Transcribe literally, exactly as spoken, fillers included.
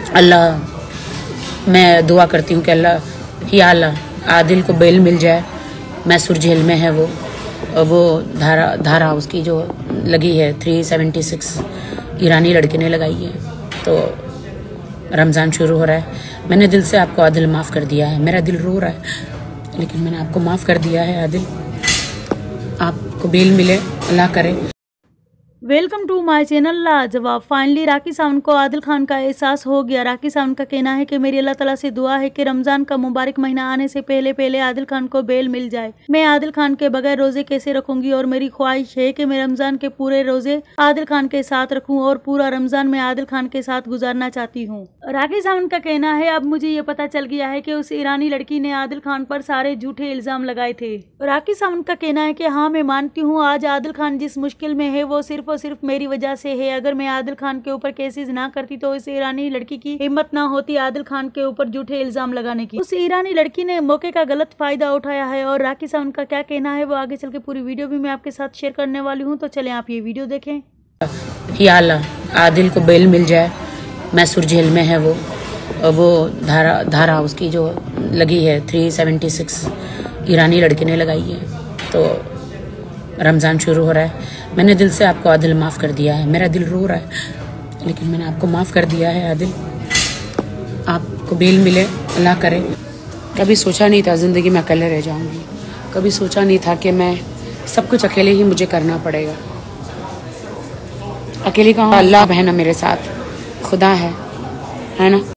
अल्लाह मैं दुआ करती हूँ कि अल्लाह या अल्लाह आदिल को बेल मिल जाए। मैसूर जेल में है वो वो धारा धारा उसकी जो लगी है तीन सौ छिहत्तर ईरानी लड़के ने लगाई है। तो रमज़ान शुरू हो रहा है। मैंने दिल से आपको आदिल माफ़ कर दिया है। मेरा दिल रो रहा है लेकिन मैंने आपको माफ़ कर दिया है। आदिल आपको बेल मिले, अल्लाह करे। Welcome to my channel Lajawab. Finally Rakhi Sawant को आदिल खान का एहसास हो गया। राखी सावंत का कहना है कि मेरी अल्लाह ताला से दुआ है कि रमजान का मुबारक महीना आने से पहले पहले आदिल खान को बेल मिल जाए। मैं आदिल खान के बगैर रोजे कैसे रखूंगी और मेरी ख्वाहिश है कि मैं रमजान के पूरे रोजे आदिल खान के साथ रखूं और पूरा रमजान मैं आदिल खान के साथ गुजारना चाहती हूँ। राखी सावंत का कहना है अब मुझे ये पता चल गया है कि उस ईरानी लड़की ने आदिल खान पर सारे झूठे इल्जाम लगाए थे। राखी सावंत का कहना है कि हाँ, मैं मानती हूँ आज आदिल खान जिस मुश्किल में है वो सिर्फ और सिर्फ मेरी वजह से है। अगर मैं आदिल खान के ऊपर केसेस ना करती तो इस ईरानी लड़की की हिम्मत ना होती आदिल खान के ऊपर झूठे इल्जाम लगाने की। उस ईरानी लड़की ने मौके का गलत फायदा उठाया है और राखी सावंत का क्या कहना है वो आगे चल के पूरी वीडियो भी मैं आपके साथ शेयर करने वाली हूँ। तो चलें आप ये वीडियो देखें। या अल्लाह आदिल को बेल मिल जाए। मैसूर जेल में है वो वो धारा धारा उसकी जो लगी है तीन सौ छिहत्तर ईरानी लड़के ने लगाई है। तो रमज़ान शुरू हो रहा है। मैंने दिल से आपको आदिल माफ़ कर दिया है। मेरा दिल रो रहा है लेकिन मैंने आपको माफ़ कर दिया है। आदिल आपको बेल मिले, अल्लाह करे। कभी सोचा नहीं था ज़िंदगी में अकेले रह जाऊंगी। कभी सोचा नहीं था कि मैं सब कुछ अकेले ही मुझे करना पड़ेगा। अकेले कहाँ, अल्लाह है ना मेरे साथ, खुदा है है ना।